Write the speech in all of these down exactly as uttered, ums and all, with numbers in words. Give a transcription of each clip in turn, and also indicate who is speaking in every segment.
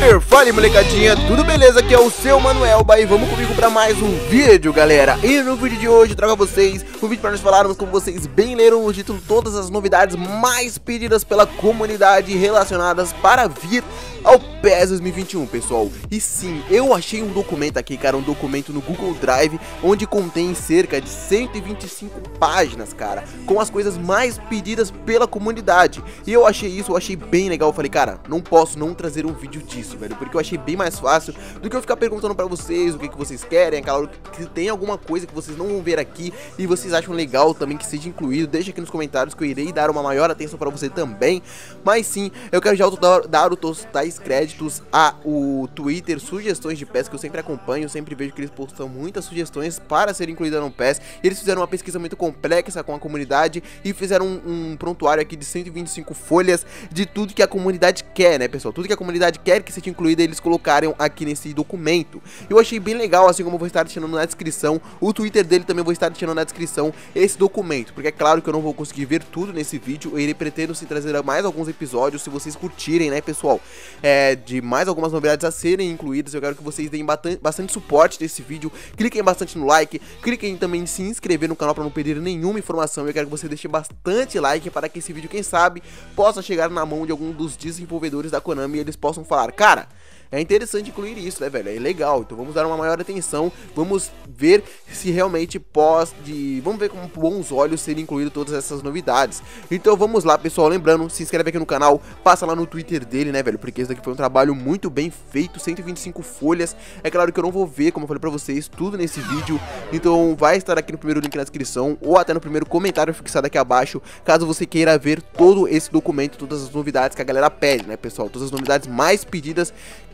Speaker 1: Super, fala molecadinha, tudo beleza? Aqui é o seu Manuelba e vamos comigo pra mais um vídeo, galera. E no vídeo de hoje eu trago a vocês um vídeo para nós falarmos, como vocês bem leram o título, todas as novidades mais pedidas pela comunidade relacionadas para vir ao PES dois mil e vinte e um, pessoal. E sim, eu achei um documento aqui, cara, um documento no Google Drive, onde contém cerca de cento e vinte e cinco páginas, cara, com as coisas mais pedidas pela comunidade. E eu achei isso, eu achei bem legal. Eu falei, cara, não posso não trazer um vídeo disso, velho, porque eu achei bem mais fácil do que eu ficar perguntando pra vocês o que, que vocês querem, aquela hora que tem alguma coisa que vocês não vão ver aqui e vocês acham legal também que seja incluído. Deixa aqui nos comentários que eu irei dar uma maior atenção pra você também. Mas sim, eu quero já dar, dar os totais créditos a o Twitter Sugestões de PES, que eu sempre acompanho, sempre vejo que eles postam muitas sugestões para ser incluída no PES. Eles fizeram uma pesquisa muito complexa com a comunidade e fizeram um, um prontuário aqui de cento e vinte e cinco folhas de tudo que a comunidade quer, né, pessoal? Tudo que a comunidade quer que seja incluída, eles colocaram aqui nesse documento. Eu achei bem legal, assim como eu vou estar deixando na descrição, o Twitter dele também vou estar deixando na descrição esse documento, porque é claro que eu não vou conseguir ver tudo nesse vídeo. Eu irei pretendo se trazer mais alguns episódios, se vocês curtirem, né, pessoal, é, de mais algumas novidades a serem incluídas. Eu quero que vocês deem bastante, bastante suporte nesse vídeo, cliquem bastante no like, cliquem também em se inscrever no canal para não perder nenhuma informação. Eu quero que você deixe bastante like para que esse vídeo, quem sabe, possa chegar na mão de algum dos desenvolvedores da Konami e eles possam falar, cara, é interessante incluir isso, né, velho? É legal. Então vamos dar uma maior atenção. Vamos ver se realmente pode... Vamos ver com bons olhos ser incluído todas essas novidades. Então vamos lá, pessoal. Lembrando, se inscreve aqui no canal. Passa lá no Twitter dele, né, velho? Porque esse daqui foi um trabalho muito bem feito. cento e vinte e cinco folhas. É claro que eu não vou ver, como eu falei pra vocês, tudo nesse vídeo. Então vai estar aqui no primeiro link na descrição, ou até no primeiro comentário fixado aqui abaixo, caso você queira ver todo esse documento, todas as novidades que a galera pede, né, pessoal? Todas as novidades mais pedidas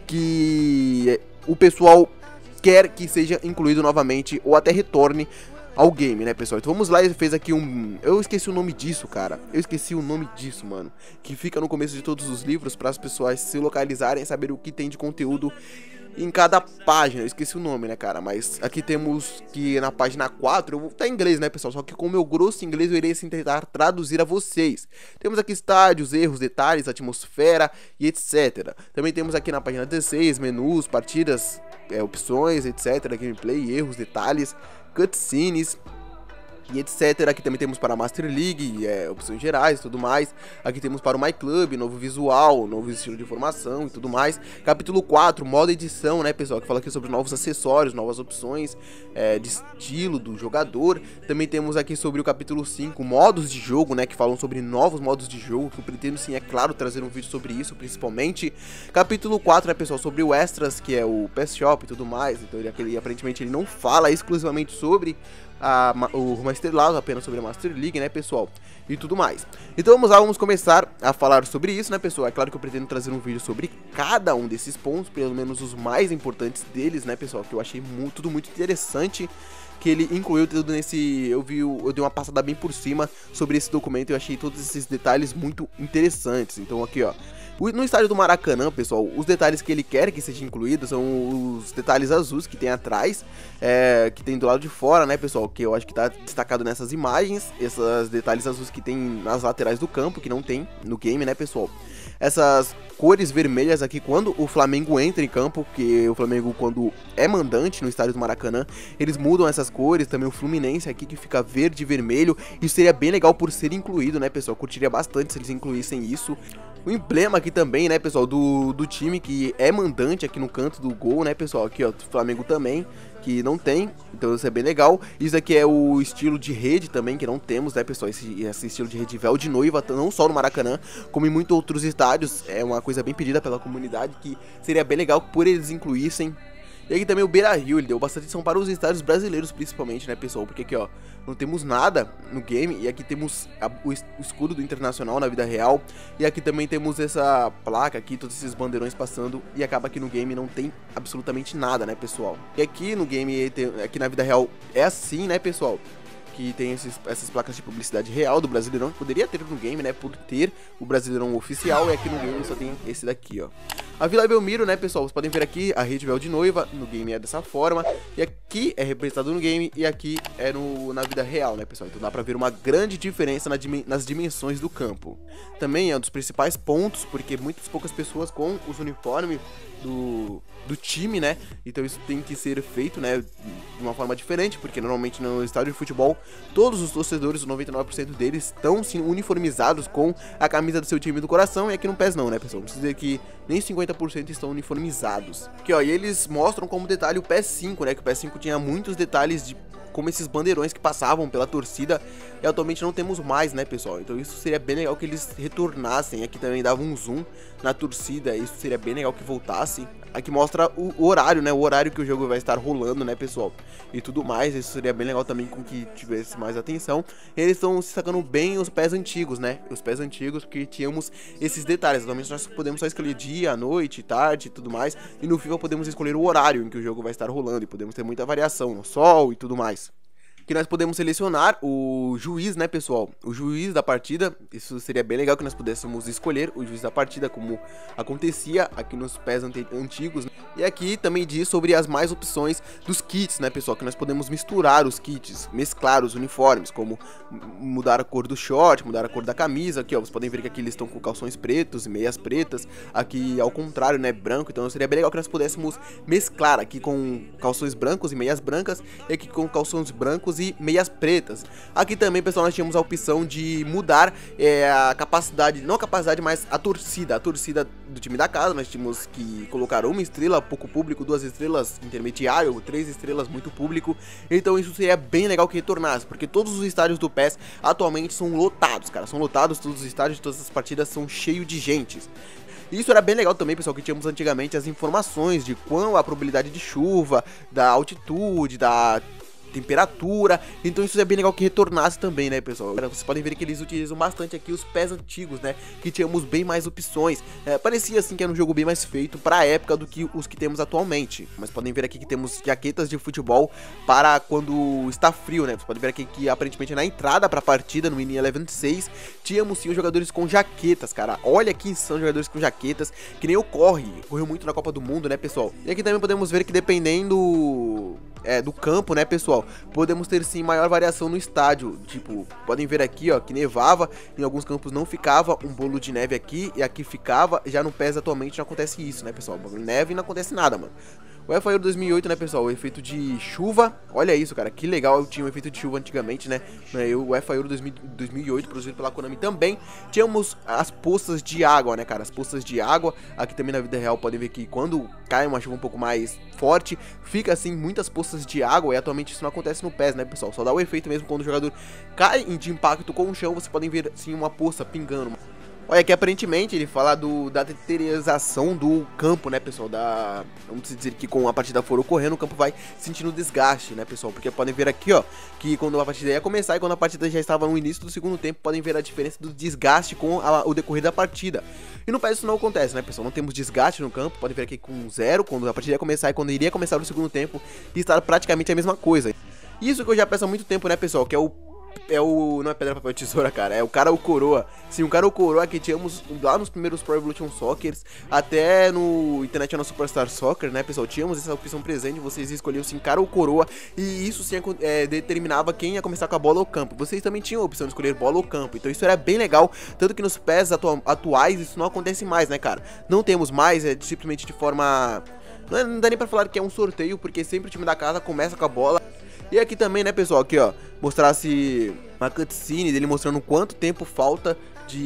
Speaker 1: que o pessoal quer que seja incluído novamente ou até retorne ao game, né, pessoal? Então vamos lá, ele fez aqui um... Eu esqueci o nome disso, cara. Eu esqueci o nome disso, mano. Que fica no começo de todos os livros para as pessoas se localizarem, saber o que tem de conteúdo em cada página. Eu esqueci o nome, né, cara? Mas aqui temos que na página quatro, eu vou estar em inglês, né, pessoal? Só que com o meu grosso inglês eu irei tentar traduzir a vocês. Temos aqui estádios, erros, detalhes, atmosfera e etcétera. Também temos aqui na página dezesseis, menus, partidas, é, opções, etcétera. Gameplay, erros, detalhes, cutscenes e etcétera. Aqui também temos para a Master League, é, opções gerais e tudo mais. Aqui temos para o My Club, novo visual, novo estilo de formação e tudo mais. Capítulo quatro, modo edição, né, pessoal, que fala aqui sobre novos acessórios, novas opções é, de estilo do jogador. Também temos aqui sobre o capítulo cinco, modos de jogo, né, que falam sobre novos modos de jogo, que eu pretendo sim, é claro, trazer um vídeo sobre isso, principalmente. Capítulo quatro, né, pessoal, sobre o Extras, que é o P E S Shop e tudo mais. Então ele, ele aparentemente ele não fala exclusivamente sobre A, o rumo estrelado, apenas sobre a Master League, né, pessoal, e tudo mais. Então vamos lá, vamos começar a falar sobre isso, né, pessoal. É claro que eu pretendo trazer um vídeo sobre cada um desses pontos, pelo menos os mais importantes deles, né, pessoal, que eu achei muito, tudo muito interessante, que ele incluiu tudo nesse... Eu vi, eu dei uma passada bem por cima sobre esse documento e eu achei todos esses detalhes muito interessantes. Então aqui, ó, no estádio do Maracanã, pessoal, os detalhes que ele quer que seja incluído são os detalhes azuis que tem atrás, é, que tem do lado de fora, né, pessoal, que eu acho que tá destacado nessas imagens, esses detalhes azuis que tem nas laterais do campo, que não tem no game, né, pessoal. Essas cores vermelhas aqui quando o Flamengo entra em campo, porque o Flamengo, quando é mandante no estádio do Maracanã, eles mudam essas cores. Também o Fluminense aqui, que fica verde e vermelho. Isso seria bem legal por ser incluído, né, pessoal? Curtiria bastante se eles incluíssem isso. O emblema aqui também, né, pessoal, do, do time que é mandante aqui no canto do gol, né, pessoal? Aqui, ó, do Flamengo também, que não tem, então isso é bem legal. Isso aqui é o estilo de rede também, que não temos, né, pessoal? Esse, esse estilo de rede véu de noiva, não só no Maracanã, como em muitos outros estádios. É uma coisa bem pedida pela comunidade, que seria bem legal por eles incluíssem. E aqui também o Beira-Rio, ele deu bastante atenção para os estádios brasileiros, principalmente, né, pessoal? Porque aqui, ó, não temos nada no game. E aqui temos a, o escudo do Internacional na vida real. E aqui também temos essa placa aqui, todos esses bandeirões passando. E acaba que no game não tem absolutamente nada, né, pessoal? E aqui no game, aqui na vida real é assim, né, pessoal? que tem esses, essas placas de publicidade real do Brasileirão, que poderia ter no game, né, por ter o Brasileirão oficial, e aqui no game só tem esse daqui, ó. A Vila Belmiro, né, pessoal, vocês podem ver aqui a rede véu de noiva, no game é dessa forma, e aqui é representado no game, e aqui é no, na vida real, né, pessoal. Então dá pra ver uma grande diferença na, nas dimensões do campo. Também é um dos principais pontos, porque muitas poucas pessoas com os uniformes do, do time, né, então isso tem que ser feito, né, de uma forma diferente, porque normalmente no estádio de futebol, todos os torcedores, noventa e nove por cento deles, estão sim uniformizados com a camisa do seu time do coração, e aqui no P E S não, né, pessoal, não precisa dizer que nem cinquenta por cento estão uniformizados. Aqui, ó, e eles mostram como detalhe o P E S cinco, né, que o P E S cinco tinha muitos detalhes de como esses bandeirões que passavam pela torcida, e atualmente não temos mais, né, pessoal? Então isso seria bem legal que eles retornassem. Aqui também dava um zoom na torcida, isso seria bem legal que voltasse. Aqui mostra o horário, né, o horário que o jogo vai estar rolando, né, pessoal? E tudo mais, isso seria bem legal também com que tivesse mais atenção. E eles estão se sacando bem os pés antigos, né, os pés antigos, porque tínhamos esses detalhes. Atualmente nós podemos só escolher dia, noite, tarde e tudo mais. E no FIFA podemos escolher o horário em que o jogo vai estar rolando, e podemos ter muita variação no sol e tudo mais. Que nós podemos selecionar o juiz, né, pessoal? O juiz da partida. Isso seria bem legal que nós pudéssemos escolher o juiz da partida, como acontecia aqui nos pés antigos. E aqui também diz sobre as mais opções dos kits, né, pessoal? Que nós podemos misturar os kits, mesclar os uniformes, como mudar a cor do short, mudar a cor da camisa. Aqui, ó, vocês podem ver que aqui eles estão com calções pretos e meias pretas. Aqui, ao contrário, né, branco. Então seria bem legal que nós pudéssemos mesclar aqui com calções brancos e meias brancas, e aqui com calções brancos e meias pretas. Aqui também, pessoal, nós tínhamos a opção de mudar é, a capacidade, não a capacidade, mas a torcida, a torcida do time da casa. Nós tínhamos que colocar uma estrela, pouco público, duas estrelas intermediário, três estrelas, muito público. Então isso seria bem legal que retornasse, porque todos os estádios do P E S atualmente são lotados, cara, são lotados, todos os estádios de todas as partidas são cheios de gente. Isso era bem legal também, pessoal, que tínhamos antigamente as informações de qual a probabilidade de chuva, da altitude, da temperatura. Então isso é bem legal que retornasse também, né, pessoal? Vocês podem ver que eles utilizam bastante aqui os pés antigos, né, que tínhamos bem mais opções. É, parecia assim que era um jogo bem mais feito para a época do que os que temos atualmente. Mas podem ver aqui que temos jaquetas de futebol para quando está frio, né? Vocês podem ver aqui que aparentemente na entrada para a partida no Mini Eleven seis tínhamos sim os jogadores com jaquetas, cara. Olha aqui, são jogadores com jaquetas, que nem o Corre, correu muito na Copa do Mundo, né, pessoal? E aqui também podemos ver que dependendo É, do campo, né, pessoal, podemos ter sim maior variação no estádio. Tipo, podem ver aqui, ó, que nevava, em alguns campos não ficava um bolo de neve aqui, e aqui ficava. Já no P E S atualmente não acontece isso, né, pessoal? Neve e não acontece nada, mano. O UEFA Euro dois mil e oito, né, pessoal, o efeito de chuva, olha isso, cara, que legal, tinha um efeito de chuva antigamente, né, o UEFA Euro dois mil e oito, produzido pela Konami também, tínhamos as poças de água, né, cara, as poças de água, aqui também na vida real, podem ver que quando cai uma chuva um pouco mais forte, fica assim, muitas poças de água, e atualmente isso não acontece no P E S, né, pessoal, só dá o efeito mesmo quando o jogador cai de impacto com o chão, vocês podem ver, assim, uma poça pingando. Olha, aqui aparentemente ele fala do, da deterioração do campo, né, pessoal, da, vamos dizer que com a partida for ocorrendo, o campo vai sentindo desgaste, né, pessoal, porque podem ver aqui, ó, que quando a partida ia começar e quando a partida já estava no início do segundo tempo, podem ver a diferença do desgaste com a, o decorrer da partida. E no P E S isso não acontece, né, pessoal, não temos desgaste no campo, podem ver aqui com zero, quando a partida ia começar e quando iria começar no segundo tempo, e estar praticamente a mesma coisa. Isso que eu já peço há muito tempo, né, pessoal, que é o É o... não é pedra, papel, tesoura, cara. É o cara ou coroa. Sim, o cara ou coroa que tínhamos lá nos primeiros Pro Evolution Soccer, até no International Superstar Soccer, né, pessoal? Tínhamos essa opção presente, vocês escolhiam sim cara ou coroa, e isso sim é, determinava quem ia começar com a bola ou campo. Vocês também tinham a opção de escolher bola ou campo, então isso era bem legal, tanto que nos P E S atu atuais isso não acontece mais, né, cara? Não temos mais, é simplesmente de forma... Não, é, não dá nem pra falar que é um sorteio, porque sempre o time da casa começa com a bola. E aqui também, né, pessoal, aqui, ó, mostrasse uma cutscene dele mostrando quanto tempo falta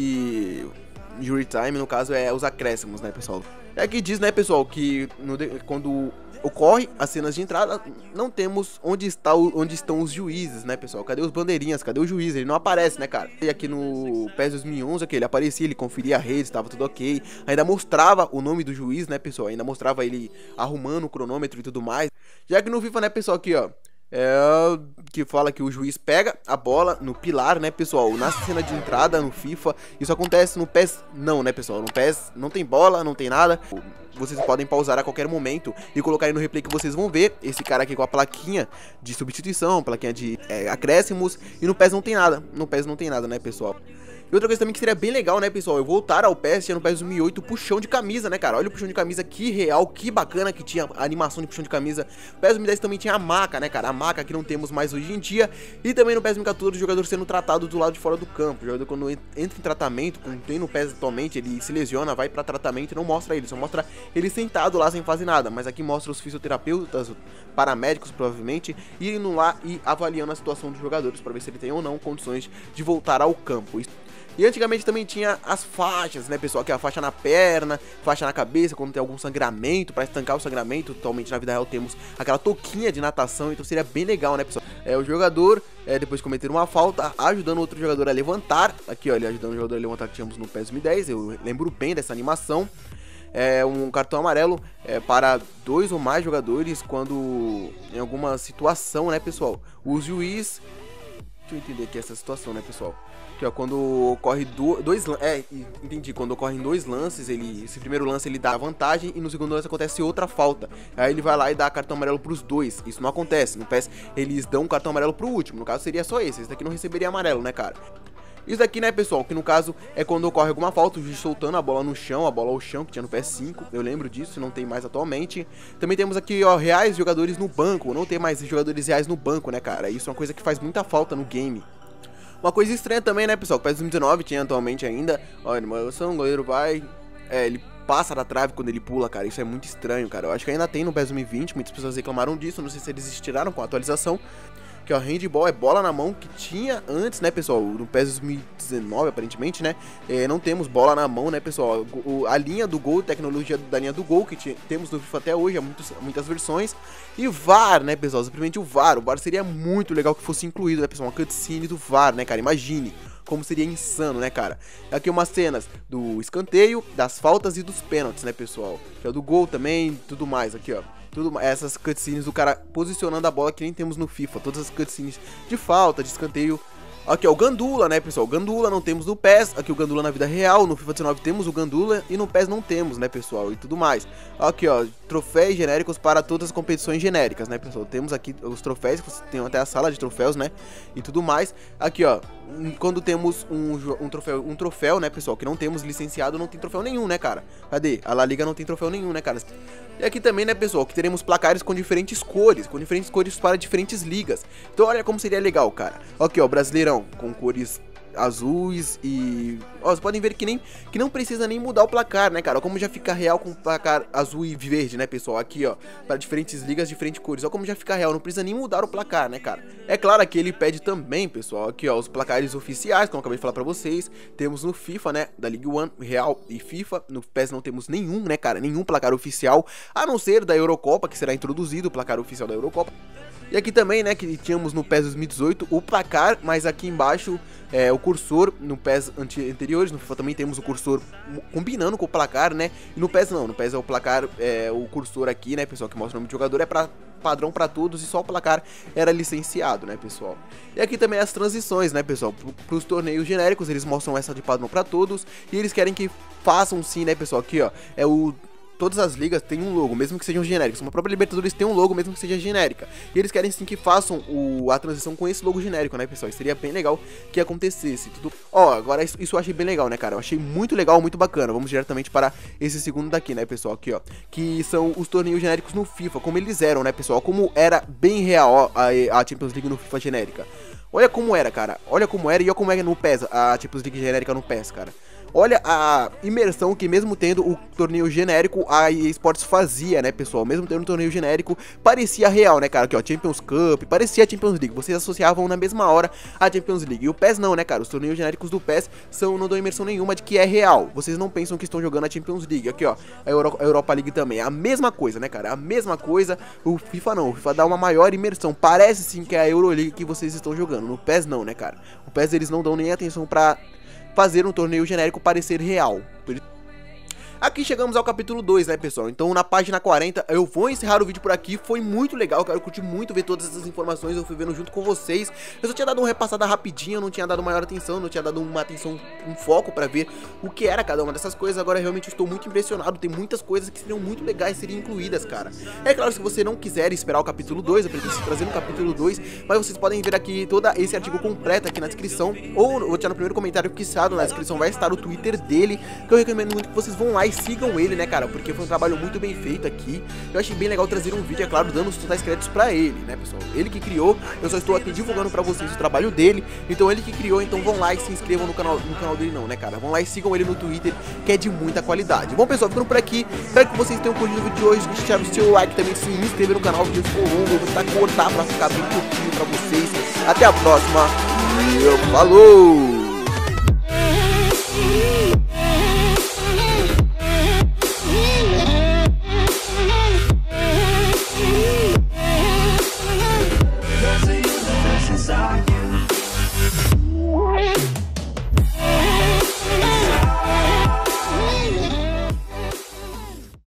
Speaker 1: de injury time, no caso é os acréscimos, né, pessoal. É aqui diz, né, pessoal, que no, quando ocorre as cenas de entrada, não temos onde, está o, onde estão os juízes, né, pessoal. Cadê os bandeirinhas? Cadê o juiz? Ele não aparece, né, cara? E aqui no P E S dois mil e onze, aqui, ele aparecia, ele conferia a rede, estava tudo ok. Ainda mostrava o nome do juiz, né, pessoal? Ainda mostrava ele arrumando o cronômetro e tudo mais. Já que no FIFA, né, pessoal, aqui, ó, É, que fala que o juiz pega a bola no pilar, né, pessoal? Na cena de entrada no FIFA. Isso acontece no P E S não, né, pessoal? No P E S não tem bola, não tem nada. Vocês podem pausar a qualquer momento e colocar aí no replay que vocês vão ver esse cara aqui com a plaquinha de substituição, plaquinha de é, acréscimos. E no P E S não tem nada, no P E S não tem nada, né, pessoal? E outra coisa também que seria bem legal, né, pessoal, eu voltar ao P E S, tinha no P E S dois mil e oito, puxão de camisa, né, cara? Olha o puxão de camisa, que real, que bacana que tinha a animação de puxão de camisa. No P E S dois mil e dez também tinha a maca, né, cara? A maca que não temos mais hoje em dia. E também no P E S dois mil e quatorze, o jogador sendo tratado do lado de fora do campo. O jogador, quando entra em tratamento, como tem no P E S atualmente, ele se lesiona, vai pra tratamento e não mostra ele, só mostra ele sentado lá sem fazer nada. Mas aqui mostra os fisioterapeutas, paramédicos, provavelmente, indo lá e avaliando a situação dos jogadores pra ver se ele tem ou não condições de voltar ao campo. E antigamente também tinha as faixas, né, pessoal? Que é a faixa na perna, faixa na cabeça, quando tem algum sangramento, para estancar o sangramento. Atualmente na vida real temos aquela touquinha de natação, então seria bem legal, né, pessoal? É o jogador, é, depois de cometer uma falta, ajudando outro jogador a levantar. Aqui, ó, ele ajudando o jogador a levantar que tínhamos no P E S dois mil e dez, eu lembro bem dessa animação. É um cartão amarelo é, para dois ou mais jogadores quando em alguma situação, né, pessoal? O juiz... Deixa eu entender aqui essa situação, né, pessoal? Que ó, quando ocorre do, dois é, entendi, quando ocorrem dois lances, ele, esse primeiro lance ele dá vantagem e no segundo lance acontece outra falta. Aí ele vai lá e dá cartão amarelo pros dois. Isso não acontece. No P E S eles dão um cartão amarelo pro último. No caso seria só esse. Esse daqui não receberia amarelo, né, cara? Isso daqui, né, pessoal, que no caso é quando ocorre alguma falta, o juiz soltando a bola no chão, a bola ao chão, que tinha no P S cinco, eu lembro disso, não tem mais atualmente. Também temos aqui, ó, reais jogadores no banco, não tem mais jogadores reais no banco, né, cara? Isso é uma coisa que faz muita falta no game. Uma coisa estranha também, né, pessoal, que o P E S dois mil e dezenove tinha atualmente ainda, olha, uma emoção, o goleiro vai, é, ele passa da trave quando ele pula, cara, isso é muito estranho, cara. Eu acho que ainda tem no P E S dois mil e vinte, muitas pessoas reclamaram disso, não sei se eles tiraram com a atualização. Que ó, handball é bola na mão que tinha antes, né, pessoal? No P E S dois mil e dezenove, aparentemente, né? É, não temos bola na mão, né, pessoal? O, a linha do gol, tecnologia da linha do gol, que tinha, temos no FIFA até hoje, há muitos, muitas versões. E V A R, né, pessoal? Simplesmente o V A R. O V A R seria muito legal que fosse incluído, né, pessoal? Uma cutscene do V A R, né, cara? Imagine como seria insano, né, cara? Aqui umas cenas do escanteio, das faltas e dos pênaltis, né, pessoal? Que é do gol também, tudo mais aqui, ó. Tudo, essas cutscenes do cara posicionando a bola que nem temos no FIFA. Todas as cutscenes de falta, de escanteio. Aqui, ó, o Gandula, né, pessoal? O Gandula não temos no P E S. Aqui o Gandula na vida real. No FIFA dezenove temos o Gandula e no P E S não temos, né, pessoal? E tudo mais. Aqui, ó, troféus genéricos para todas as competições genéricas, né, pessoal? Temos aqui os troféus, que tem até a sala de troféus, né? E tudo mais. Aqui, ó, quando temos um, um, troféu, um troféu, né, pessoal, que não temos licenciado, não tem troféu nenhum, né, cara? Cadê? A La Liga não tem troféu nenhum, né, cara? E aqui também, né, pessoal, que teremos placares com diferentes cores, com diferentes cores para diferentes ligas. Então olha como seria legal, cara. Aqui, ó, Brasileirão, com cores azuis e... Ó, vocês podem ver que, nem, que não precisa nem mudar o placar, né, cara? Ó, como já fica real com placar azul e verde, né, pessoal? Aqui, ó, para diferentes ligas, diferentes cores. Ó como já fica real, não precisa nem mudar o placar, né, cara? É claro que ele pede também, pessoal, aqui, ó, os placares oficiais, como eu acabei de falar pra vocês. Temos no FIFA, né, da League One, Real e FIFA. No P E S não temos nenhum, né, cara? Nenhum placar oficial, a não ser da Eurocopa, que será introduzido o placar oficial da Eurocopa. E aqui também, né, que tínhamos no P E S dois mil e dezoito o placar, mas aqui embaixo é o cursor. No P E S anteriores, no FIFA também temos o cursor combinando com o placar, né? E no P E S não, no P E S é o placar, é o cursor aqui, né, pessoal, que mostra o nome do jogador, é pra padrão para todos e só o placar era licenciado, né, pessoal? E aqui também as transições, né, pessoal? Para os torneios genéricos, eles mostram essa de padrão para todos e eles querem que façam sim, né, pessoal? Aqui, ó, é o... Todas as ligas têm um logo, mesmo que sejam genéricos. Uma própria Libertadores tem um logo, mesmo que seja genérica. E eles querem sim que façam o, a transição com esse logo genérico, né, pessoal? E seria bem legal que acontecesse tudo. Ó, agora isso, isso eu achei bem legal, né, cara? Eu achei muito legal, muito bacana. Vamos diretamente para esse segundo daqui, né, pessoal? Aqui, ó. Que são os torneios genéricos no FIFA, como eles eram, né, pessoal? Como era bem real, ó, a, a Champions League no FIFA genérica. Olha como era, cara. Olha como era e olha como é no P E S, a Champions League genérica no P E S, cara. Olha a imersão que mesmo tendo o torneio genérico, a E A Sports fazia, né, pessoal? Mesmo tendo um torneio genérico, parecia real, né, cara? Aqui, ó, Champions Cup, parecia a Champions League. Vocês associavam na mesma hora a Champions League. E o P E S não, né, cara? Os torneios genéricos do P E S são, não dão imersão nenhuma de que é real. Vocês não pensam que estão jogando a Champions League. Aqui, ó, a, Euro, a Europa League também. A mesma coisa, né, cara? A mesma coisa. O FIFA não. O FIFA dá uma maior imersão. Parece sim que é a Euroleague que vocês estão jogando. No P E S não, né, cara? O P E S eles não dão nem atenção pra fazer um torneio genérico parecer real. Aqui chegamos ao capítulo dois, né, pessoal? Então na página quarenta eu vou encerrar o vídeo por aqui. Foi muito legal, cara, eu curti muito ver todas essas informações, eu fui vendo junto com vocês. Eu só tinha dado uma repassada rapidinha, eu não tinha dado maior atenção, não tinha dado uma atenção, um foco pra ver o que era cada uma dessas coisas. Agora realmente estou muito impressionado, tem muitas coisas que seriam muito legais, seriam incluídas, cara. É claro, se você não quiser esperar o capítulo dois, eu pretendo trazer no capítulo dois, mas vocês podem ver aqui todo esse artigo completo aqui na descrição, ou vou deixar no primeiro comentário fixado na descrição, vai estar o Twitter dele, que eu recomendo muito que vocês vão lá e sigam ele, né, cara, porque foi um trabalho muito bem feito aqui. Eu achei bem legal trazer um vídeo, é claro, dando os totais créditos pra ele, né, pessoal, ele que criou, eu só estou aqui divulgando pra vocês o trabalho dele, então ele que criou, então vão lá e se inscrevam no canal, no canal dele não, né, cara, vão lá e sigam ele no Twitter, que é de muita qualidade. Bom, pessoal, ficando por aqui, espero que vocês tenham curtido o vídeo de hoje, deixar o seu like, também se inscrever no canal, vídeo ficou longo, eu vou tentar cortar pra ficar bem curtinho pra vocês. Até a próxima, e falou!